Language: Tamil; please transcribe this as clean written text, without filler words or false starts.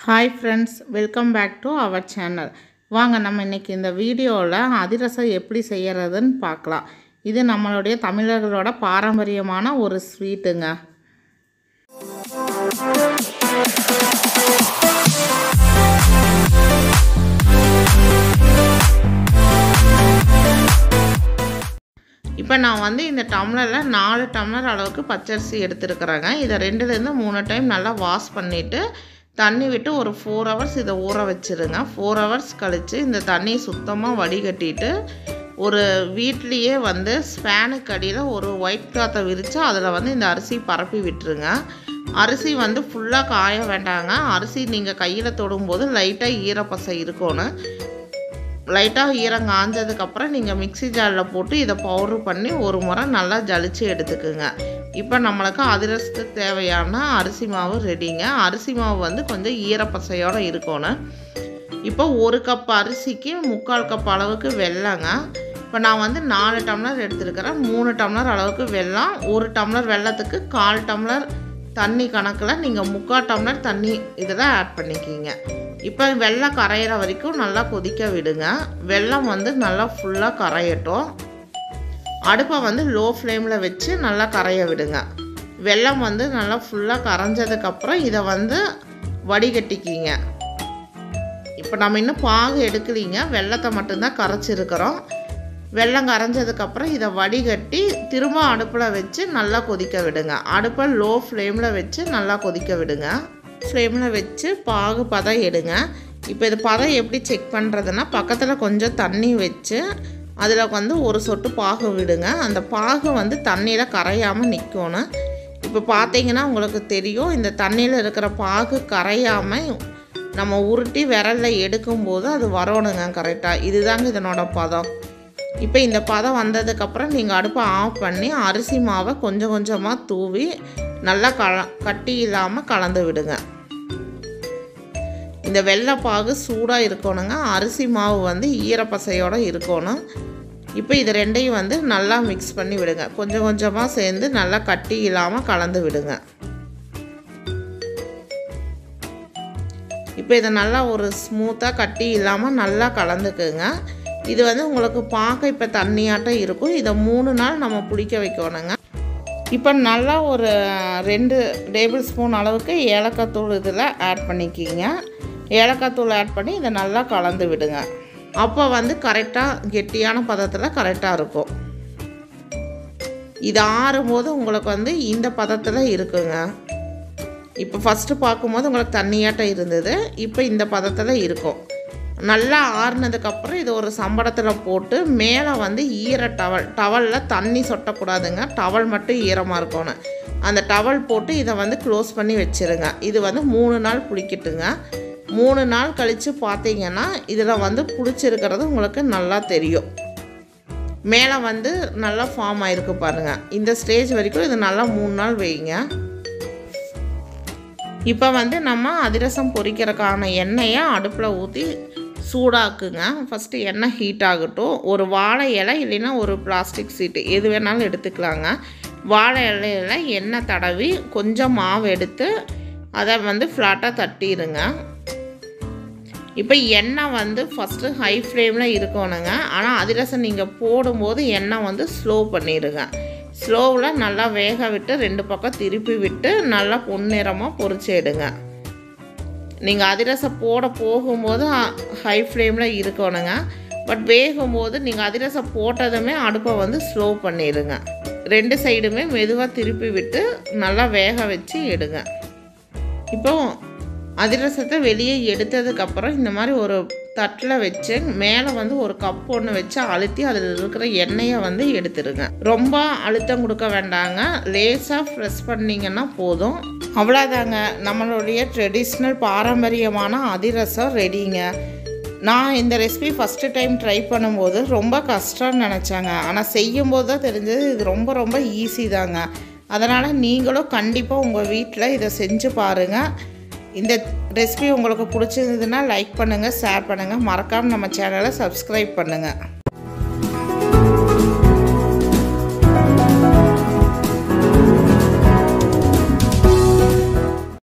Hi friends, welcome back to our channel. வாங்க நம்ம இன்னைக்கு இந்த வீடியோல அதிரசம் எப்படி செய்யறதுன்னு பார்க்கலாம். இது நம்மளுடைய தமிழர்களோட பாரம்பரியமான ஒரு ஸ்வீட்டுங்க. இப்போ நான் வந்து இந்த டம்ளர்ல 4 டம்ளர் அளவுக்கு பச்சரிசி எடுத்துருக்கறேங்க. இத 2 ல இருந்து 3 டைம் நல்லா வாஷ் பண்ணிட்டு தண்ணி விட்டு ஒரு 4 hours இத ஊற வச்சிருங்க. 4 hours கழிச்சு இந்த தண்ணியை சுத்தமா வடிகட்டிட்டு ஒரு வீட்லயே வந்து ஸ்பானுக்கு அடியில ஒரு ஒயிட் கிளாத்தை விரிச்சு அதுல வந்து இந்த அரிசி பரப்பி விட்டுருங்க. அரிசி வந்து ஃபுல்லா காய வேண்டாங்க. அரிசி நீங்க கையில தொடும்போது லைட்டா ஈரப்பசை இருக்கணும். லைட்டா ஈரம் காஞ்சதுக்கு அப்புறம் நீங்க மிக்ஸி ஜார்ல போட்டு இத பவுடர் பண்ணி ஒரு முறை நல்லா ஜலிச்சு எடுத்துக்குங்க. இப்போ நமக்கு அதிரசத்துக்கு தேவையான அரிசி மாவு ரெடிங்க. அரிசி மாவு வந்து கொஞ்சம் ஈரப்பசையோட இருக்கணும். இப்போ 1 கப் அரிசிக்கு 3/4 கப் அளவுக்கு வெல்லங்க. இப்போ நான் வந்து 4 டம்ளர் எடுத்துருக்கறேன். 3 டம்ளர் அளவுக்கு வெல்லம், 1 டம்ளர் வெல்லத்துக்கு 1/4 டம்ளர் தண்ணி கணக்கில் நீங்கள் 3/4 டம்ளர் தண்ணி இதில் ஆட் பண்ணிக்கிங்க. இப்போ வெல்லம் கரையிற வரைக்கும் நல்லா கொதிக்க விடுங்க. வெல்லம் வந்து நல்லா ஃபுல்லாக கரையட்டும். அடுப்பை வந்து லோ ஃப்ளேமில் வச்சு நல்லா கரைய விடுங்க. வெல்லம் வந்து நல்லா ஃபுல்லாக கரைஞ்சதுக்கப்புறம் இதை வந்து வடிகட்டிக்கிங்க. இப்போ நம்ம இன்னும் பாகு எடுக்கலிங்க, வெல்லத்தை மட்டும்தான் கரைச்சிருக்கிறோம். வெல்லம் கரைஞ்சதுக்கப்புறம் இதை வடிகட்டி திரும்ப அடுப்பில் வச்சு நல்லா கொதிக்க விடுங்க. அடுப்பை லோ ஃப்ளேமில் வச்சு நல்லா கொதிக்க விடுங்க. ஃப்ளேமில் வச்சு பாகு பதம் எடுங்க. இப்போ இது பதம் எப்படி செக் பண்ணுறதுன்னா, பக்கத்தில் கொஞ்சம் தண்ணி வச்சு அதில் வந்து ஒரு சொட்டு பாகு விடுங்க. அந்த பாகு வந்து தண்ணியில் கரையாமல் நிற்கணும். இப்போ பார்த்தீங்கன்னா உங்களுக்கு தெரியும், இந்த தண்ணியில் இருக்கிற பாகு கரையாமல் நம்ம உருட்டி விரலில் எடுக்கும்போது அது வரணுங்க கரெக்டாக. இதுதாங்க இதனோட பதம். இப்போ இந்த பதம் வந்ததுக்கப்புறம் நீங்கள் அடுப்பை ஆஃப் பண்ணி அரிசி மாவை கொஞ்சம் கொஞ்சமாக தூவி நல்லா கட்டி இல்லாமல் கலந்து விடுங்க. இந்த வெள்ளைப்பாகு சூடாக இருக்கணுங்க. அரிசி மாவு வந்து ஈரப்பசையோடு இருக்கணும். இப்போ இது ரெண்டையும் வந்து நல்லா மிக்ஸ் பண்ணி விடுங்க. கொஞ்சம் கொஞ்சமாக சேர்ந்து நல்லா கட்டி இல்லாமல் கலந்து விடுங்க. இப்போ இதை நல்லா ஒரு ஸ்மூத்தாக கட்டி இல்லாமல் நல்லா கலந்துக்குங்க. இது வந்து உங்களுக்கு பார்க்க இப்போ தண்ணியாட்டம் இருக்கும். இதை 3 நாள் நம்ம புளிக்க வைக்கணுங்க. இப்போ நல்லா ஒரு 2 டேபிள் ஸ்பூன் அளவுக்கு ஏலக்காய் தூள் இதில் ஆட் பண்ணிக்கிங்க. ஏலக்காய் தூள் ஆட் பண்ணி இதை நல்லா கலந்து விடுங்க. அப்போ வந்து கரெக்டாக கெட்டியான பதத்தில் கரெக்டாக இருக்கும். இது ஆறும்போது உங்களுக்கு வந்து இந்த பதத்தில் இருக்குங்க. இப்போ ஃபஸ்ட்டு பார்க்கும்போது உங்களுக்கு தண்ணியாட்டம் இருந்தது. இப்போ இந்த பதத்தில் இருக்கும். நல்லா ஆறுனதுக்கப்புறம் இது ஒரு சம்படத்தில் போட்டு மேலே வந்து ஈர டவலில் தண்ணி சொட்டக்கூடாதுங்க. டவல் மட்டும் ஈரமாக இருக்கணும். அந்த டவல் போட்டு இதை வந்து க்ளோஸ் பண்ணி வச்சுருங்க. இது வந்து 3 நாள் புளிக்கட்டுங்க. 3 நாள் கழித்து பார்த்தீங்கன்னா இதில் வந்து புளிச்சிருக்கிறது உங்களுக்கு நல்லா தெரியும். மேலே வந்து நல்லா ஃபார்ம் ஆகிருக்கு பாருங்கள். இந்த ஸ்டேஜ் வரைக்கும் இது நல்லா 3 நாள் வைங்க. இப்போ வந்து நம்ம அதிரசம் பொரிக்கிறதுக்கான எண்ணெயை அடுப்பில் ஊற்றி சூடாக்குங்க. ஃபஸ்ட்டு எண்ணெய் ஹீட் ஆகட்டும். ஒரு வாழை இலை இல்லைன்னா ஒரு பிளாஸ்டிக் சீட்டு எது வேணாலும் எடுத்துக்கலாங்க. வாழை இலையில் எண்ணெய் தடவி கொஞ்சம் மாவு எடுத்து அதை வந்து ஃப்ளாட்டாக தட்டிடுங்க. இப்போ எண்ணெய் வந்து ஃபஸ்ட்டு ஹை ஃப்ளேமில் இருக்கணுங்க. ஆனால் அதிரசம் நீங்கள் போடும்போது எண்ணெய் வந்து ஸ்லோ பண்ணிடுங்க. ஸ்லோவில் நல்லா வேக விட்டு 2 பக்கம் திருப்பி விட்டு நல்லா பொன்னிறமாக பொரிச்சு எடுங்க. நீங்கள் அதிரசம் போட போகும்போது ஹை ஃப்ளேமில் இருக்கணுங்க. பட் வேகும்போது நீங்கள் அதிரசம் போட்டதுமே அடுப்பை வந்து ஸ்லோ பண்ணிடுங்க. 2 சைடுமே மெதுவாக திருப்பி விட்டு நல்லா வேக வச்சு எடுங்க. இப்போ அதிரசத்தை வெளியே எடுத்ததுக்கப்புறம் இந்த மாதிரி ஒரு தட்டில் வச்சு மேலே வந்து ஒரு கப் ஒன்று வச்சு அழுத்தி அதில் இருக்கிற எண்ணெயை வந்து எடுத்துருங்க. ரொம்ப அழுத்தம் கொடுக்க வேண்டாங்க. லேசாக ப்ரெஸ் பண்ணிங்கன்னா போதும். அவ்வளோதாங்க, நம்மளுடைய ட்ரெடிஷ்னல் பாரம்பரியமான அதிரசம் ரெடிங்க. நான் இந்த ரெசிபி ஃபஸ்ட்டு டைம் ட்ரை பண்ணும்போது ரொம்ப கஷ்டம்னு நினச்சாங்க. ஆனால் செய்யும்போது தான் தெரிஞ்சது இது ரொம்ப ரொம்ப ஈஸி தாங்க. அதனால் நீங்களும் கண்டிப்பாக உங்கள் வீட்டில் இதை செஞ்சு பாருங்கள். இந்த ரெசிபி உங்களுக்கு பிடிச்சிருந்ததுன்னா லைக் பண்ணுங்கள், ஷேர் பண்ணுங்கள். மறக்காமல் நம்ம சேனலை சப்ஸ்கிரைப் பண்ணுங்கள்.